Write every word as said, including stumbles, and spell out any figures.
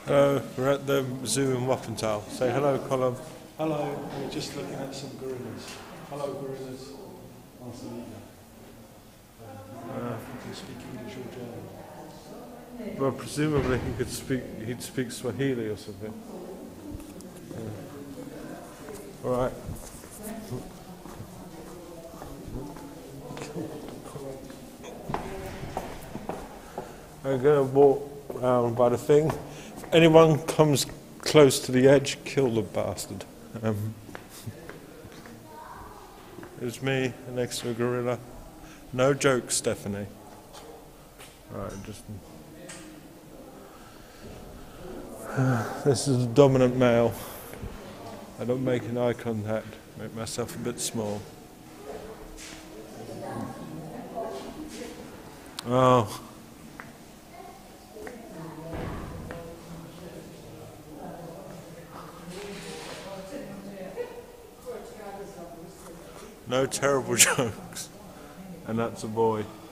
Hello, we're at the zoo in Wuppental. Say hello, Colin. Hello, we're just looking at some gorillas. Hello, gorillas. Nice to meet you. Uh, you can speak English or German. Well, presumably he could speak. He'd speak Swahili or something. Yeah. All right. I'm going to walk round by the thing. If anyone comes close to the edge, kill the bastard. Um, There's me next to a gorilla. No joke, Stephanie. Right, just. This is a dominant male. I don't make an eye contact. Make myself a bit small. Oh. No terrible jokes. And that's a boy.